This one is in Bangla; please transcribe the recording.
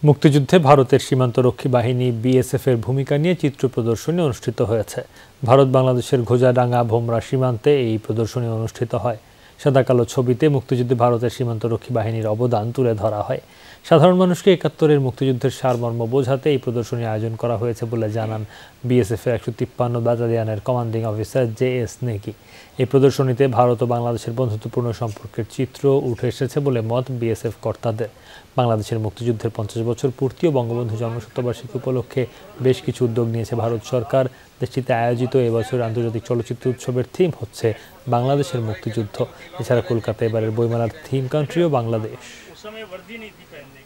মুক্তিযুদ্ধে ভারতের সীমান্তরক্ষী বাহিনী বিএসএফ এর ভূমিকা নিয়ে চিত্র প্রদর্শনী অনুষ্ঠিত হয়েছে। ভারত বাংলাদেশের ঘোজাডাঙ্গা ভোমরা সীমান্তে এই প্রদর্শনী অনুষ্ঠিত হয়। সাদা-কালো ছবিতে মুক্তিযুদ্ধে ভারতের সীমান্তরক্ষী বাহিনীর অবদান তুলে ধরা হয়। সাধারণ মানুষকে ৭১-এর মুক্তিযুদ্ধের সারমর্ম বোঝাতে এই প্রদর্শনী আয়োজন করা হয়েছে বলে জানান বিএসএফ এর ১৫৩ ব্যাটালিয়নের কমান্ডিং অফিসার জে.এস. নেগি। এই প্রদর্শনীতে ভারত ও বাংলাদেশের বন্ধুত্বপূর্ণ সম্পর্কের চিত্র উঠে এসেছে বলে মত বিএসএফ কর্তাদের। বাংলাদেশের মুক্তিযুদ্ধের ৫০ বছর পূর্তি ও বঙ্গবন্ধু জন্মশতবার্ষিকী উপলক্ষে বেশ কিছু উদ্যোগ নিয়েছে ভারত সরকার। দেশটিতে আয়োজিত এবছর আন্তর্জাতিক চলচ্চিত্র উৎসবের থিম হচ্ছে বাংলাদেশের মুক্তিযুদ্ধ। এছাড়া কলকাতা এবারের বইমেলার থিম কান্ট্রিও বাংলাদেশ।